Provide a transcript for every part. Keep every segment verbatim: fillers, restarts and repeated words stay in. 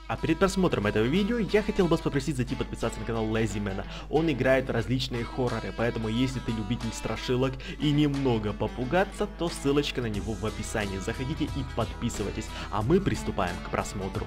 А перед просмотром этого видео я хотел бы вас попросить зайти подписаться на канал Лазимена. Он играет в различные хорроры, поэтому если ты любитель страшилок и немного попугаться, то ссылочка на него в описании. Заходите и подписывайтесь, а мы приступаем к просмотру.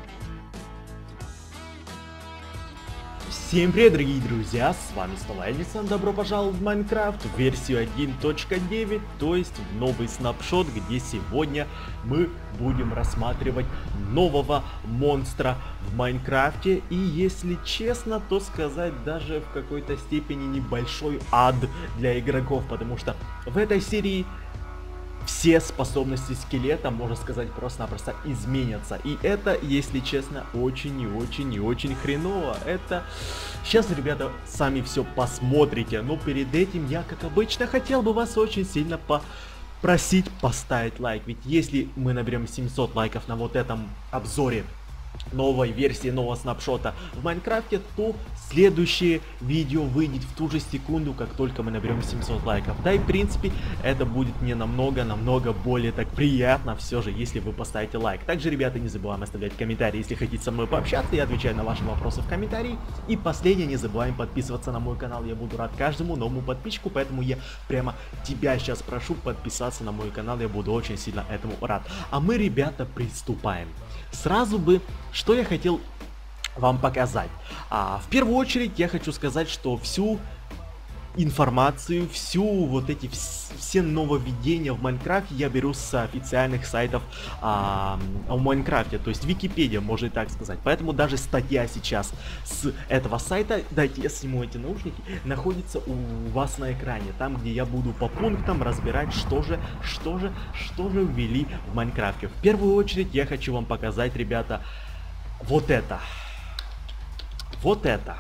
Всем привет, дорогие друзья, с вами снова Эдисон, добро пожаловать в Майнкрафт, в версию один точка девять, то есть в новый снапшот, где сегодня мы будем рассматривать нового монстра в Майнкрафте. И если честно, то сказать даже в какой-то степени небольшой ад для игроков, потому что в этой серии все способности скелета, можно сказать, просто-напросто изменятся. И это, если честно, очень и очень и очень хреново. Это... Сейчас, ребята, сами все посмотрите. Но перед этим я, как обычно, хотел бы вас очень сильно попросить поставить лайк. Ведь если мы наберем семьсот лайков на вот этом обзоре новой версии, нового снапшота в Майнкрафте, то следующее видео выйдет в ту же секунду, как только мы наберем семьсот лайков. Да и в принципе это будет мне намного, намного более так приятно все же, если вы поставите лайк. Также, ребята, не забываем оставлять комментарии, если хотите со мной пообщаться, я отвечаю на ваши вопросы в комментарии. И последнее, не забываем подписываться на мой канал, я буду рад каждому новому подписчику, поэтому я прямо тебя сейчас прошу подписаться на мой канал, я буду очень сильно этому рад. А мы, ребята, приступаем. Сразу бы, что я хотел вам показать. А, в первую очередь я хочу сказать, что всю информацию, всю вот эти вс все нововведения в Майнкрафте я беру с официальных сайтов а, в Майнкрафте, то есть Википедия, можно и так сказать. Поэтому даже статья сейчас с этого сайта, дайте я сниму эти наушники, находится у вас на экране, там, где я буду по пунктам разбирать, что же, что же, что же ввели в Майнкрафте. В первую очередь я хочу вам показать, ребята, вот это. Вот это.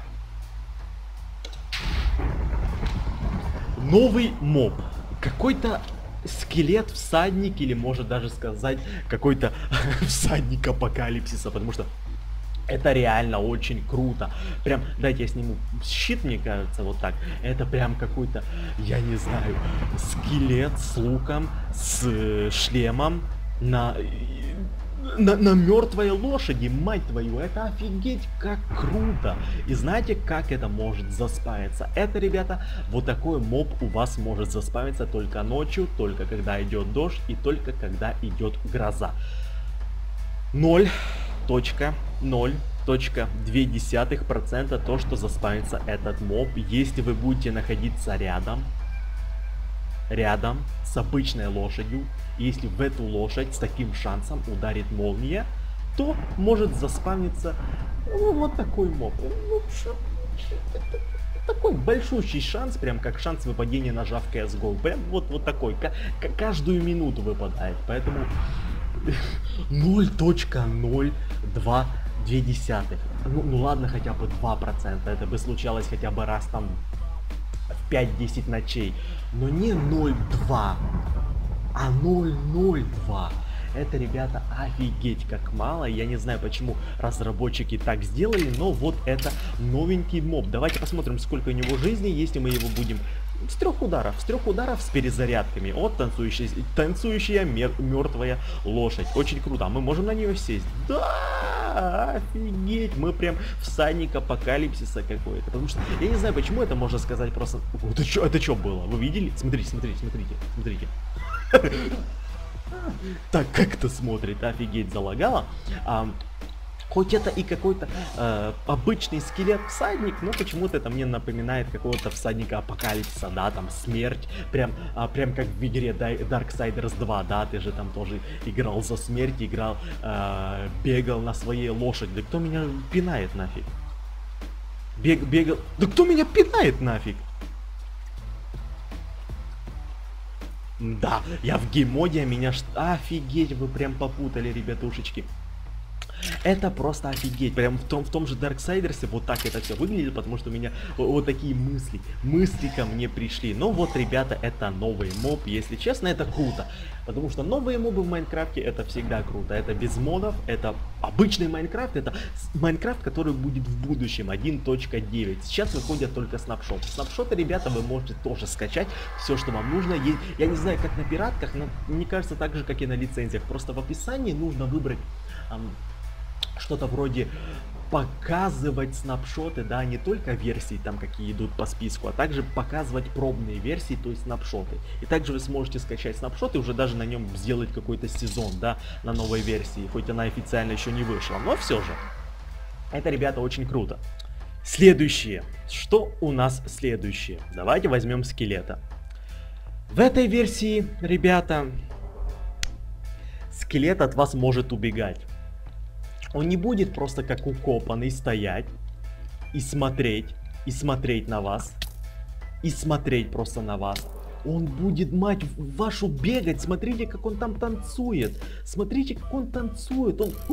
Новый моб. Какой-то скелет, всадник, или может даже сказать какой-то всадник апокалипсиса, потому что это реально очень круто. Прям, дайте я сниму щит, мне кажется, вот так. Это прям какой-то, я не знаю, скелет с луком, с шлемом на... На, на мертвой лошади, мать твою, это офигеть как круто. И знаете, как это может заспавиться? Это, ребята, вот такой моб у вас может заспавиться только ночью, только когда идет дождь и только когда идет гроза. ноль целых ноль процента то, что заспавится этот моб, если вы будете находиться рядом, рядом с обычной лошадью. Если в эту лошадь с таким шансом ударит молния, то может заспавниться, ну, вот такой моб. Ну, такой большущий шанс, прям как шанс выпадения ножа в си эс го. Прям вот, вот такой, каждую минуту выпадает. Поэтому ноль целых ноль два десятых. Ну, ну ладно, хотя бы два процента. Это бы случалось хотя бы раз там в пять-десять ночей. Но не ноль целых два, а ноль целых ноль два. Это, ребята, офигеть как мало. Я не знаю, почему разработчики так сделали, но вот это новенький моб. Давайте посмотрим, сколько у него жизни, если мы его будем с трех ударов, с трех ударов с перезарядками. Вот танцующая, танцующая мер, мертвая лошадь. Очень круто. А мы можем на нее сесть? Да, офигеть. Мы прям всадник апокалипсиса какой-то. Потому что я не знаю, почему это можно сказать просто. Это что, это что было? Вы видели? Смотрите, смотрите, смотрите, смотрите. Так как это смотрит, офигеть, залагало. А, хоть это и какой-то э, обычный скелет всадник, но почему-то это мне напоминает какого-то всадника апокалипсиса, да, там смерть, прям, а, прям как в игре Darksiders два, да, ты же там тоже играл за смерть, играл, э, бегал на своей лошади. Да кто меня пинает нафиг? Бег, бегал, да кто меня пинает нафиг? Да, я в геймоде, меня ш... Офигеть, вы прям попутали, ребятушечки. Это просто офигеть. Прям в том, в том же Darksiders вот так это все выглядит, потому что у меня вот, вот такие мысли, мысли ко мне пришли. Но вот, ребята, это новый моб, если честно, это круто. Потому что новые мобы в Майнкрафте это всегда круто. Это без модов, это обычный Майнкрафт, это Майнкрафт, который будет в будущем, один точка девять. Сейчас выходят только снапшоты. Снапшоты, ребята, вы можете тоже скачать все, что вам нужно. Я не знаю, как на пиратках, но мне кажется, так же, как и на лицензиях. Просто в описании нужно выбрать... Эм, что-то вроде показывать снапшоты, да, не только версии там, какие идут по списку, а также показывать пробные версии, то есть снапшоты. И также вы сможете скачать снапшоты и уже даже на нем сделать какой-то сезон, да, на новой версии, хоть она официально еще не вышла, но все же. Это, ребята, очень круто. Следующее. Что у нас следующее? Давайте возьмем скелета. В этой версии, ребята, скелет от вас может убегать. Он не будет просто как укопанный стоять и смотреть, и смотреть на вас, и смотреть просто на вас. Он будет, мать вашу, бегать. Смотрите, как он там танцует. Смотрите, как он танцует. Он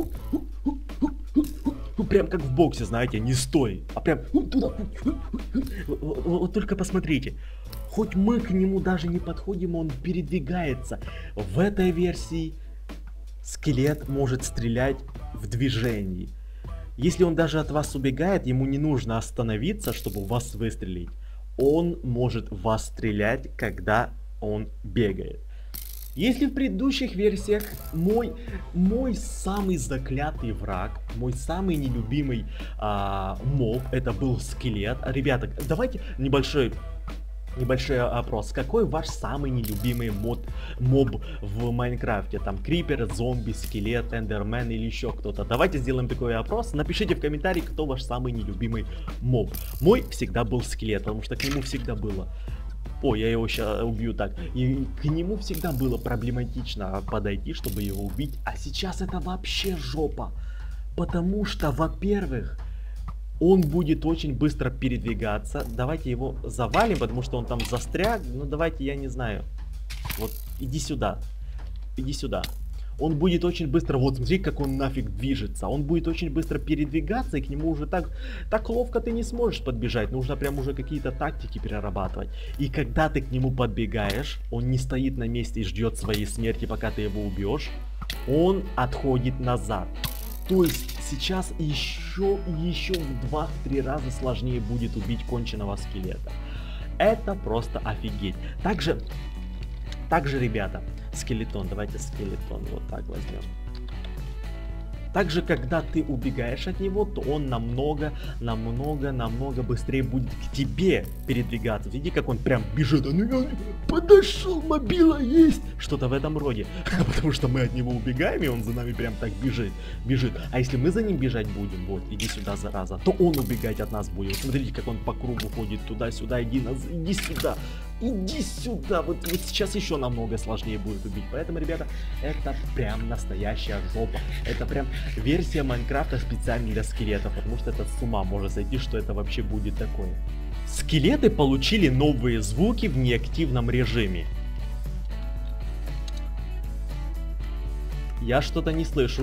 прям как в боксе, знаете, не стой, а прям туда. Вот, вот только посмотрите. Хоть мы к нему даже не подходим, он передвигается. В этой версии скелет может стрелять в движении. Если он даже от вас убегает, ему не нужно остановиться, чтобы вас выстрелить. Он может в вас стрелять, когда он бегает. Если в предыдущих версиях мой, мой самый заклятый враг, мой самый нелюбимый а, моб, это был скелет. Ребята, давайте небольшой... Небольшой опрос. Какой ваш самый нелюбимый мод, моб в Майнкрафте? Там крипер, зомби, скелет, эндермен или еще кто-то. Давайте сделаем такой опрос. Напишите в комментарии, кто ваш самый нелюбимый моб. Мой всегда был скелет, потому что к нему всегда было... О, я его сейчас убью так. И к нему всегда было проблематично подойти, чтобы его убить. А сейчас это вообще жопа. Потому что, во-первых... Он будет очень быстро передвигаться. Давайте его завалим, потому что он там застряг. Ну давайте, я не знаю. Вот, иди сюда. Иди сюда. Он будет очень быстро, вот смотри, как он нафиг движется. Он будет очень быстро передвигаться, и к нему уже так, так ловко ты не сможешь подбежать. Нужно прям уже какие-то тактики перерабатывать. И когда ты к нему подбегаешь, он не стоит на месте и ждет своей смерти, пока ты его убьешь. Он отходит назад. То есть сейчас еще и еще в два-три раза сложнее будет убить конченого скелета. Это просто офигеть. Также, также, ребята, скелетон, давайте скелетон вот так возьмем. Также, когда ты убегаешь от него, то он намного, намного, намного быстрее будет к тебе передвигаться. Видите, как он прям бежит. Он подошел, мобила есть. Что-то в этом роде. Потому что мы от него убегаем, и он за нами прям так бежит. Бежит. А если мы за ним бежать будем, вот, иди сюда, зараза, то он убегать от нас будет. Смотрите, как он по кругу ходит туда-сюда, иди, иди сюда. Иди сюда, вот, вот сейчас еще намного сложнее будет убить. Поэтому, ребята, это прям настоящая жопа. Это прям версия Майнкрафта специально для скелетов, потому что это с ума может сойти, что это вообще будет такое. Скелеты получили новые звуки в неактивном режиме. Я что-то не слышу.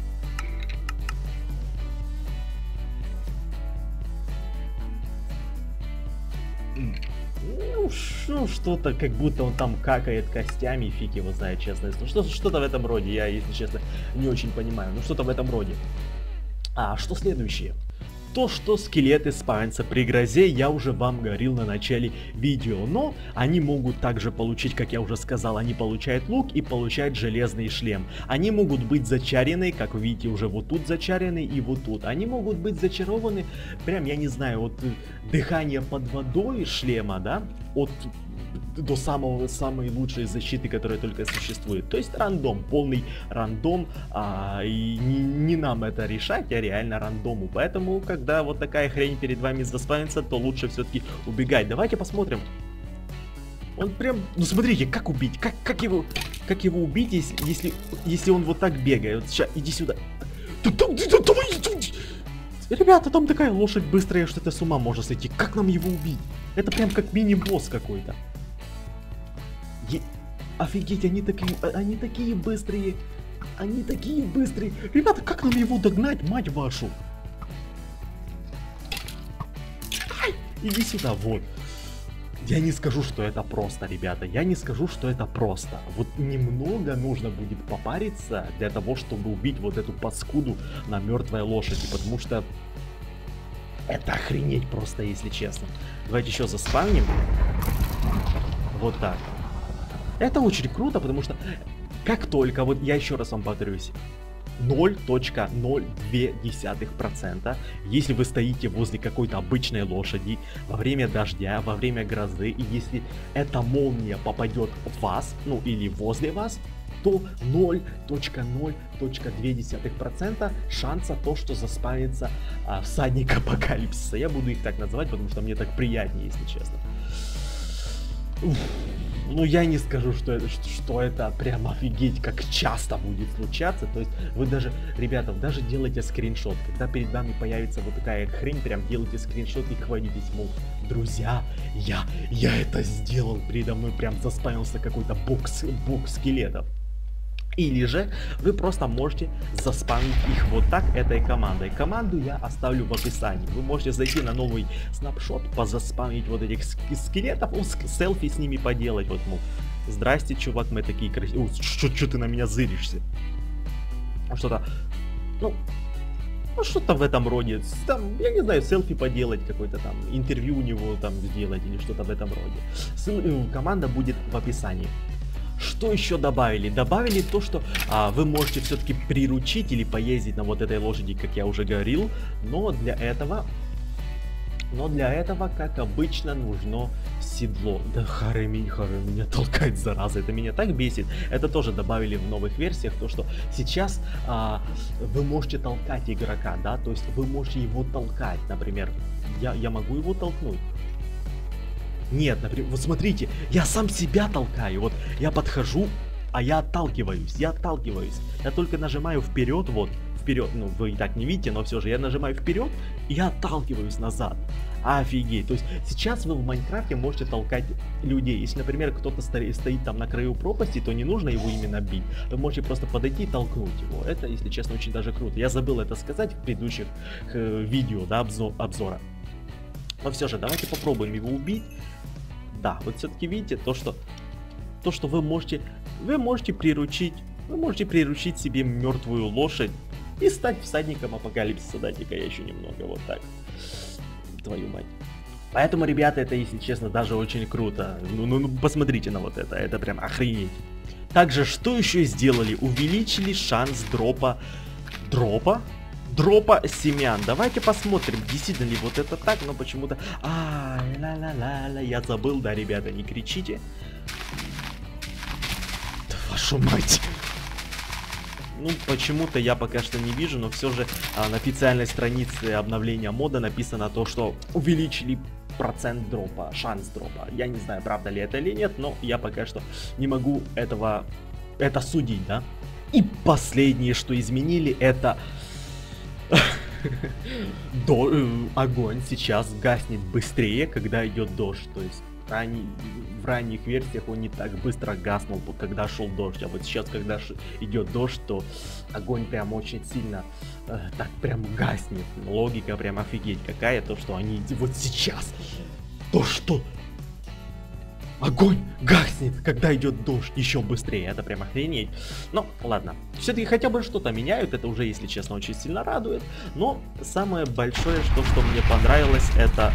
Ну, что-то, как будто он там какает костями, фиг его знает, честно. Что-то в этом роде, я, если честно, не очень понимаю. Ну, что-то в этом роде. А что следующее? То, что скелеты спавнятся при грозе, я уже вам говорил на начале видео. Но они могут также получить, как я уже сказал, они получают лук и получают железный шлем. Они могут быть зачарены, как вы видите, уже вот тут зачарены и вот тут. Они могут быть зачарованы, прям, я не знаю, от дыхания под водой шлема, да, от... до самого, самой лучшей защиты, которая только существует. То есть рандом, полный рандом, а, и не, не нам это решать, а реально рандому. Поэтому, когда вот такая хрень перед вами заспавнится, то лучше все-таки убегать. Давайте посмотрим. Он прям, ну смотрите, как убить, как, как его, как его убить, если, если, если он вот так бегает. Вот сейчас, иди сюда. Ребята, там такая лошадь быстрая, что это с ума можно сойти. Как нам его убить? Это прям как мини-босс какой-то. Е... Офигеть, они такие, они такие быстрые. Они такие быстрые. Ребята, как нам его догнать, мать вашу? Ай, иди сюда, вот. Я не скажу, что это просто, ребята. Я не скажу, что это просто. Вот немного нужно будет попариться для того, чтобы убить вот эту паскуду на мертвой лошади. Потому что это охренеть просто, если честно. Давайте еще заспавним. Вот так. Это очень круто, потому что как только, вот я еще раз вам повторюсь, ноль целых ноль две десятых процента, если вы стоите возле какой-то обычной лошади во время дождя, во время грозы, и если эта молния попадет в вас, ну или возле вас, то ноль целых ноль две десятых процента шанса то, что заспавнится а, всадник апокалипсиса. Я буду их так называть, потому что мне так приятнее, если честно. Уф. Ну, я не скажу, что это, что, что это прям офигеть, как часто будет случаться. То есть вы даже, ребята, даже делайте скриншот. Когда перед вами появится вот такая хрень, прям делайте скриншот и хвалитесь, мол, друзья, я, я это сделал. Передо мной прям заспавнился какой-то бокс, бокс скелетов. Или же вы просто можете заспамить их вот так этой командой. Команду я оставлю в описании. Вы можете зайти на новый снапшот, позаспамить вот этих скелетов, селфи с ними поделать. Вот, мол, здрасте, чувак, мы такие красивые. Что ты на меня зыришься? Что-то, ну, ну что-то в этом роде. Там, я не знаю, селфи поделать, какой-то там интервью у него там сделать или что-то в этом роде. Ссыл, команда будет в описании. Что еще добавили? Добавили то, что а, вы можете все-таки приручить или поездить на вот этой лошади, как я уже говорил, но для этого, но для этого, как обычно, нужно седло. Да Хареми, Хареми меня толкает, зараза, это меня так бесит. Это тоже добавили в новых версиях, то что сейчас а, вы можете толкать игрока, да, то есть вы можете его толкать, например, я, я могу его толкнуть. Нет, например, вот смотрите, я сам себя толкаю, вот я подхожу, а я отталкиваюсь, я отталкиваюсь. Я только нажимаю вперед, вот, вперед, ну вы и так не видите, но все же я нажимаю вперед, и я отталкиваюсь назад. Офигеть, то есть сейчас вы в Майнкрафте можете толкать людей. Если, например, кто-то стоит там на краю пропасти, то не нужно его именно бить. Вы можете просто подойти и толкнуть его. Это, если честно, очень даже круто. Я забыл это сказать в предыдущих э, видео, да, обзор, обзора. Но все же, давайте попробуем его убить. Да, вот все-таки видите, то что, то, что вы можете, вы можете приручить, вы можете приручить себе мертвую лошадь и стать всадником апокалипсиса. Дайте-ка я еще немного, вот так. Твою мать. Поэтому, ребята, это, если честно, даже очень круто. Ну, ну, ну посмотрите на вот это, это прям охренеть. Также, что еще сделали? Увеличили шанс дропа, дропа? Дропа семян. Давайте посмотрим, действительно ли вот это так, но почему-то... А, ла-ла-ла-ла, я забыл, да, ребята, не кричите. Да вашу мать. Ну, почему-то я пока что не вижу, но все же а, на официальной странице обновления мода написано то, что увеличили процент дропа, шанс дропа. Я не знаю, правда ли это или нет, но я пока что не могу этого, это судить, да. И последнее, что изменили, это... До, э, огонь сейчас гаснет быстрее, когда идет дождь. То есть ранний, в ранних версиях он не так быстро гаснул, когда шел дождь. А вот сейчас, когда идет дождь, то огонь прям очень сильно э, так прям гаснет. Логика прям офигеть какая, то что они вот сейчас. То что огонь гаснет, когда идет дождь, еще быстрее, это прям охренеть. Но ладно, все-таки хотя бы что-то меняют, это уже, если честно, очень сильно радует. Но самое большое, что, что мне понравилось, это...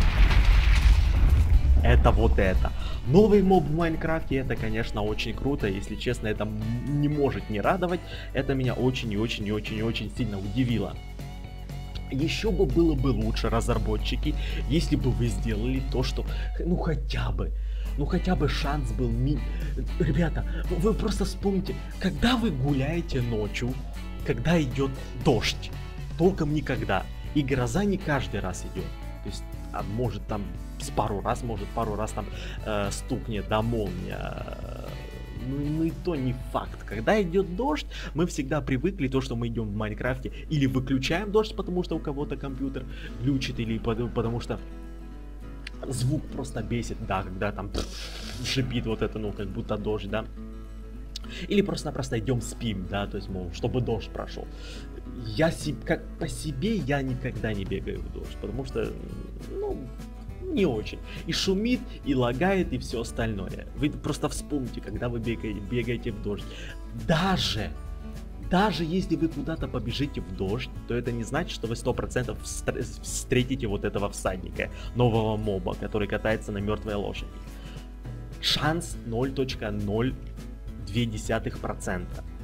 Это вот это. Новый моб в Майнкрафте, это, конечно, очень круто, если честно, это не может не радовать. Это меня очень и очень и очень и очень сильно удивило. Еще бы было бы лучше, разработчики, если бы вы сделали то, что, ну хотя бы, ну хотя бы шанс был ми... Ребята, вы просто вспомните, когда вы гуляете ночью, когда идет дождь, толком никогда, и гроза не каждый раз идет, то есть, а может там с пару раз, может пару раз там э, стукнет, да, молния. Ну, ну и то не факт. Когда идет дождь, мы всегда привыкли то, что мы идем в Майнкрафте, или выключаем дождь, потому что у кого-то компьютер глючит, или потому что звук просто бесит, да, когда там шипит вот это, ну, как будто дождь, да. Или просто-напросто идем спим, да, то есть, мол, чтобы дождь прошел. Я си- как по себе я никогда не бегаю в дождь, потому что, ну, не очень. И шумит, и лагает, и все остальное. Вы просто вспомните, когда вы бегаете, бегаете в дождь. Даже, даже если вы куда-то побежите в дождь, то это не значит, что вы сто процентов встретите вот этого всадника, нового моба, который катается на мертвой лошади. Шанс ноль целых ноль две десятых процента.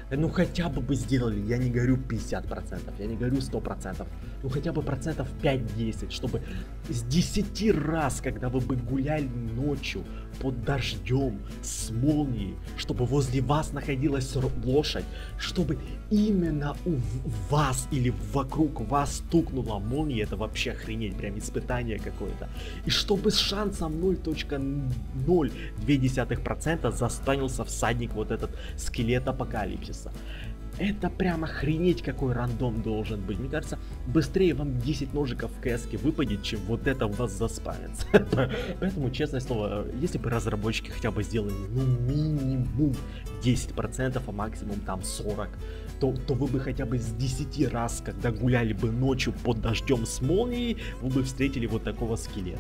Ну хотя бы бы сделали, я не говорю пятьдесят процентов, я не говорю сто процентов, ну хотя бы процентов пять-десять, чтобы с десяти раз, когда вы бы гуляли ночью под дождем с молнией, чтобы возле вас находилась лошадь, чтобы именно у вас или вокруг вас стукнула молния, это вообще охренеть, прям испытание какое-то. И чтобы с шансом ноль целых ноль два процента застанился всадник вот этот скелет апокалипсиса. Это прям охренеть какой рандом должен быть. Мне кажется, быстрее вам десять ножиков в кс-ке выпадет, чем вот это у вас заспамится. Поэтому, честное слово, если бы разработчики хотя бы сделали, ну, минимум десять процентов, а максимум там сорок процентов, то, то вы бы хотя бы с десяти раз, когда гуляли бы ночью под дождем с молнией, вы бы встретили вот такого скелета.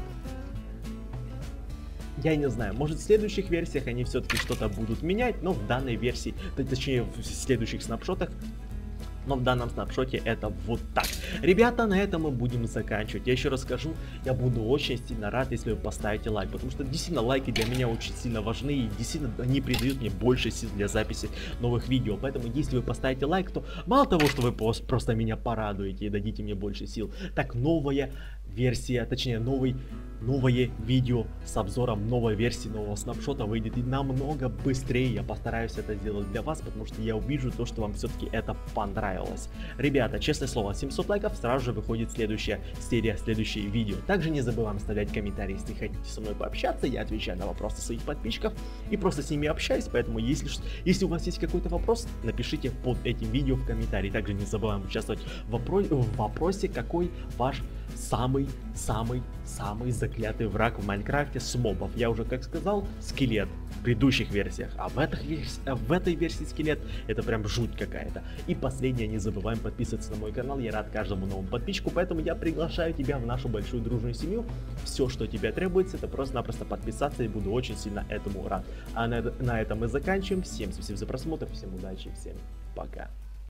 Я не знаю, может в следующих версиях они все-таки что-то будут менять, но в данной версии, точнее в следующих снапшотах, но в данном снапшоте это вот так. Ребята, на этом мы будем заканчивать. Я еще раз скажу, я буду очень сильно рад, если вы поставите лайк, потому что действительно лайки для меня очень сильно важны, и действительно они придают мне больше сил для записи новых видео. Поэтому если вы поставите лайк, то мало того, что вы просто меня порадуете и дадите мне больше сил, так новая версия, точнее новый новое видео с обзором новой версии нового снапшота выйдет и намного быстрее. Я постараюсь это сделать для вас, потому что я увижу то, что вам все-таки это понравилось. Ребята, честное слово, семьсот лайков, сразу же выходит следующая серия, следующее видео. Также не забываем оставлять комментарии, если хотите со мной пообщаться. Я отвечаю на вопросы своих подписчиков и просто с ними общаюсь, поэтому если, если у вас есть какой-то вопрос, напишите под этим видео в комментарии. Также не забываем участвовать в, вопро в вопросе, какой ваш самый-самый-самый заклятый враг в Майнкрафте с мобов. Я уже, как сказал, скелет в предыдущих версиях, а в, этих версии, а в этой версии скелет это прям жуть какая-то. И последнее, не забываем подписываться на мой канал, я рад каждому новому подписчику, поэтому я приглашаю тебя в нашу большую дружную семью. Все, что тебе требуется, это просто-напросто подписаться, и буду очень сильно этому рад. А на, на этом мы заканчиваем. Всем спасибо за просмотр, всем удачи, всем пока.